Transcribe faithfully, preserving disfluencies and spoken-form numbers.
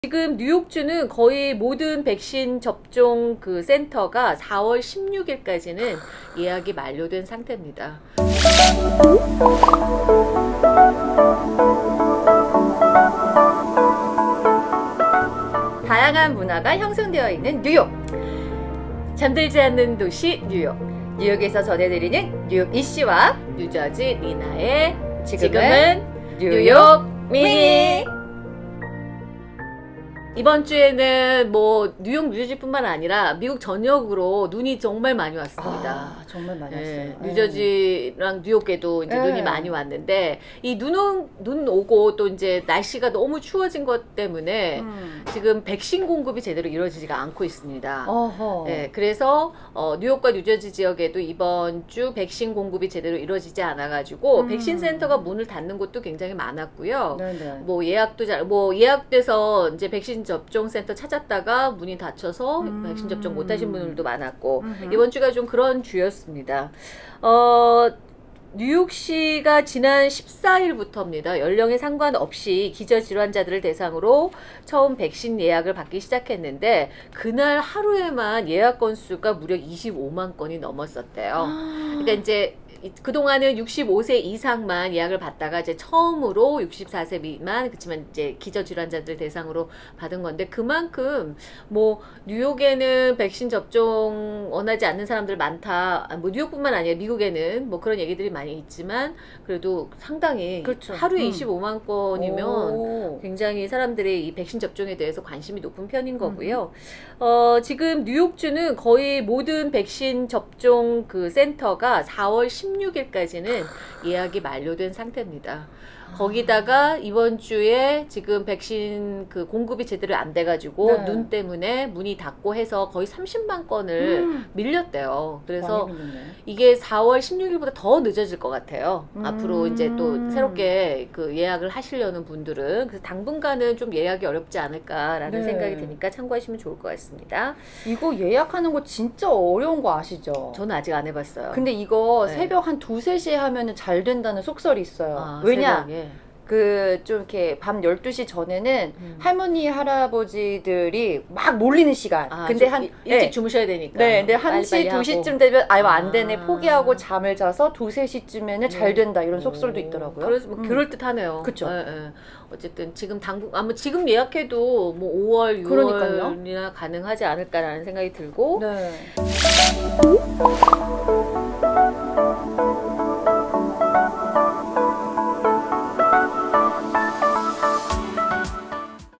지금 뉴욕주는 거의 모든 백신 접종 그 센터가 사월 십육일까지는 예약이 만료된 상태입니다. 다양한 문화가 형성되어 있는 뉴욕. 잠들지 않는 도시 뉴욕. 뉴욕에서 전해드리는 뉴욕 이씨와 뉴저지 리나의 지금은, 지금은 뉴욕 미니. 이번 주에는 뭐 뉴욕 뉴저지뿐만 아니라 미국 전역으로 눈이 정말 많이 왔습니다. 아, 정말 많이 왔어요. 네, 뉴저지랑 뉴욕에도 이제 네. 눈이 많이 왔는데 이 눈, 눈 오고 또 이제 날씨가 너무 추워진 것 때문에 음. 지금 백신 공급이 제대로 이루어지지가 않고 있습니다. 어허. 네, 그래서 어, 뉴욕과 뉴저지 지역에도 이번 주 백신 공급이 제대로 이루어지지 않아가지고 음. 백신 센터가 문을 닫는 곳도 굉장히 많았고요. 네네. 뭐 예약도 잘, 뭐 예약돼서 이제 백신 접종 센터 찾았다가 문이 닫혀서 음. 백신 접종 못하신 분들도 많았고 음흠. 이번 주가 좀 그런 주였습니다. 어, 뉴욕시가 지난 십사일부터입니다. 연령에 상관없이 기저질환자들을 대상으로 처음 백신 예약을 받기 시작했는데 그날 하루에만 예약 건수가 무려 이십오만 건이 넘었었대요. 그러니까 이제 그동안은 육십오세 이상만 예약을 받다가 이제 처음으로 육십사세 미만, 그렇지만 이제 기저질환자들 대상으로 받은 건데 그만큼 뭐 뉴욕에는 백신 접종 원하지 않는 사람들 많다. 뭐 뉴욕뿐만 아니라 미국에는 뭐 그런 얘기들이 많이 있지만 그래도 상당히 그렇죠. 하루에 음. 이십오만 건이면 오. 굉장히 사람들이 이 백신 접종에 대해서 관심이 높은 편인 거고요. 음. 어, 지금 뉴욕주는 거의 모든 백신 접종 그 센터가 사월 십육일까지는 예약이 만료된 상태입니다. 거기다가 이번 주에 지금 백신 그 공급이 제대로 안 돼가지고 네. 눈 때문에 문이 닫고 해서 거의 삼십만 건을 음. 밀렸대요. 그래서 이게 사월 십육일보다 더 늦어질 것 같아요. 음. 앞으로 이제 또 새롭게 그 예약을 하시려는 분들은 그래서 당분간은 좀 예약이 어렵지 않을까라는 네. 생각이 드니까 참고하시면 좋을 것 같습니다. 이거 예약하는 거 진짜 어려운 거 아시죠? 저는 아직 안 해봤어요. 근데 이거 네. 새벽 한 두세 시에 하면은 잘 된다는 속설이 있어요. 아, 왜냐? 새벽에. 그 좀 이렇게 밤 열두 시 전에는 음. 할머니 할아버지들이 막 몰리는 시간. 아, 근데 한 일찍 네. 주무셔야 되니까. 네, 근데 한 시, 두 시쯤 되면 아유 안 아. 되네. 포기하고 잠을 자서 두세 시쯤에는 네. 잘 된다. 이런 속설도 있더라고요. 그래서 뭐 음. 그럴 듯하네요. 그렇죠. 네, 네. 어쨌든 지금 당분 아마 지금 예약해도 뭐 오월, 유월이나 가능하지 않을까라는 생각이 들고. 네.